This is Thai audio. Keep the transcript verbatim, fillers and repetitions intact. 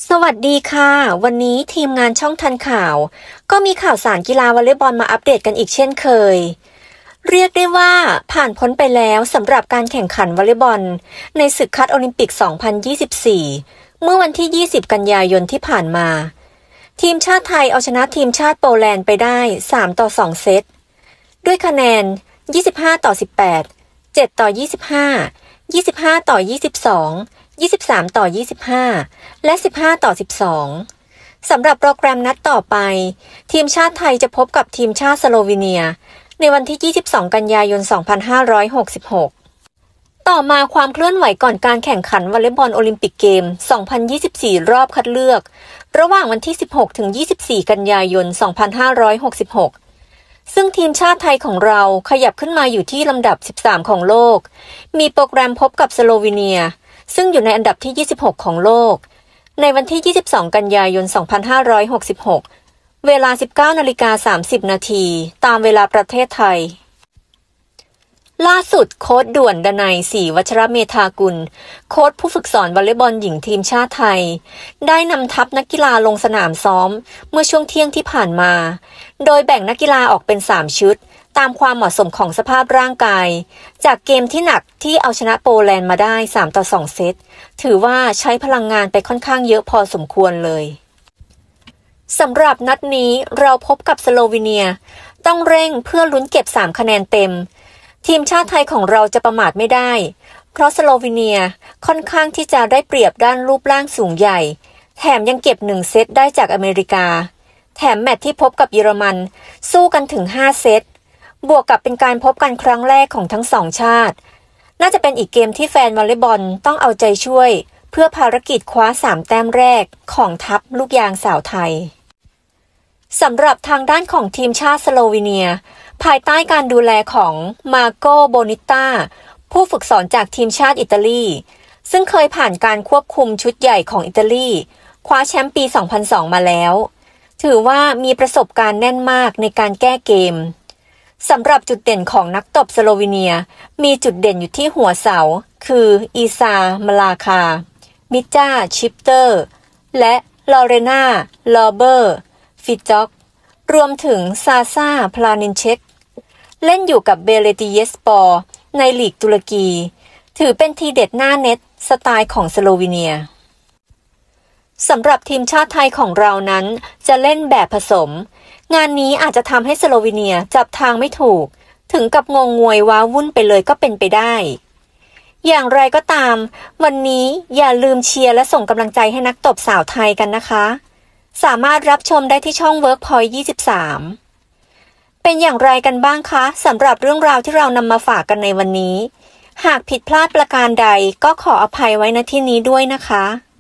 สวัสดีค่ะวันนี้ทีมงานช่องทันข่าวก็มีข่าวสารกีฬาวอลเลย์บอลมาอัปเดตกันอีกเช่นเคยเรียกได้ว่าผ่านพ้นไปแล้วสำหรับการแข่งขันวอลเลย์บอลในศึกคัดโอลิมปิก สองพันยี่สิบสี่ เมื่อวันที่ ยี่สิบ กันยายนที่ผ่านมาทีมชาติไทยเอาชนะทีมชาติโปแลนด์ไปได้ สามต่อสอง เซตด้วยคะแนน ยี่สิบห้าต่อสิบแปด เจ็ดต่อยี่สิบห้า ยี่สิบห้าต่อยี่สิบสอง ยี่สิบสามต่อยี่สิบห้า และสิบห้าต่อสิบสองสำหรับโปรแกรมนัดต่อไปทีมชาติไทยจะพบกับทีมชาติสโลวีเนียในวันที่ ยี่สิบสอง กันยายน สองพันห้าร้อยหกสิบหก ต่อมาความเคลื่อนไหวก่อนการแข่งขันวอลเลย์บอลโอลิมปิกเกม สองพันยี่สิบสี่ รอบคัดเลือกระหว่างวันที่ สิบหก ถึง ยี่สิบสี่ กันยายน สองพันห้าร้อยหกสิบหก ซึ่งทีมชาติไทยของเราขยับขึ้นมาอยู่ที่ลำดับ สิบสาม ของโลกมีโปรแกรมพบกับสโลวีเนียซึ่งอยู่ในอันดับที่ ยี่สิบหก ของโลกในวันที่ ยี่สิบสอง กันยายน สองพันห้าร้อยหกสิบหก เวลา สิบเก้านาฬิกาสามสิบ นาทีตามเวลาประเทศไทยล่าสุดโค้ชด่วนดนัยศรีวัชรเมธากุลโค้ชผู้ฝึกสอนวอลเลย์บอลหญิงทีมชาติไทยได้นำทัพนักกีฬาลงสนามซ้อมเมื่อช่วงเที่ยงที่ผ่านมาโดยแบ่งนักกีฬาออกเป็นสามชุดตามความเหมาะสมของสภาพร่างกายจากเกมที่หนักที่เอาชนะโปแลนด์มาได้สามต่อสองเซตถือว่าใช้พลังงานไปค่อนข้างเยอะพอสมควรเลยสำหรับนัดนี้เราพบกับสโลวีเนียต้องเร่งเพื่อลุ้นเก็บสามคะแนนเต็มทีมชาติไทยของเราจะประมาทไม่ได้เพราะสโลวีเนียค่อนข้างที่จะได้เปรียบด้านรูปร่างสูงใหญ่แถมยังเก็บหนึ่งเซตได้จากอเมริกาแถมแมตช์ที่พบกับเยอรมันสู้กันถึงห้าเซตบวกกับเป็นการพบกันครั้งแรกของทั้งสองชาติน่าจะเป็นอีกเกมที่แฟนวอลเลย์บอลต้องเอาใจช่วยเพื่อภารกิจคว้าสามแต้มแรกของทัพลูกยางสาวไทยสำหรับทางด้านของทีมชาติสโลวีเนียภายใต้การดูแลของมาโกโบนิต้าผู้ฝึกสอนจากทีมชาติอิตาลีซึ่งเคยผ่านการควบคุมชุดใหญ่ของอิตาลีคว้าแชมป์ปี สองพันสอง มาแล้วถือว่ามีประสบการณ์แน่นมากในการแก้เกมสำหรับจุดเด่นของนักตบสโลวีเนียมีจุดเด่นอยู่ที่หัวเสาคืออีซามาลาคามิจ้าชิปเตอร์และลอเรนาลอเบอร์ฟิจ็อกรวมถึงซาซาพลานินเชกเล่นอยู่กับเบเลติเยสปอร์ในลีกตุรกีถือเป็นทีเด็ดหน้าเน็ตสไตล์ของสโลวีเนียสำหรับทีมชาติไทยของเรานั้นจะเล่นแบบผสมงานนี้อาจจะทำให้สโลวีเนียจับทางไม่ถูกถึงกับงงงวยว้าวุ่นไปเลยก็เป็นไปได้อย่างไรก็ตามวันนี้อย่าลืมเชียร์และส่งกำลังใจให้นักตบสาวไทยกันนะคะสามารถรับชมได้ที่ช่อง Workpoint ยี่สิบสาม เป็นอย่างไรกันบ้างคะสำหรับเรื่องราวที่เรานำมาฝากกันในวันนี้หากผิดพลาดประการใดก็ขออภัยไว้ณที่นี้ด้วยนะคะ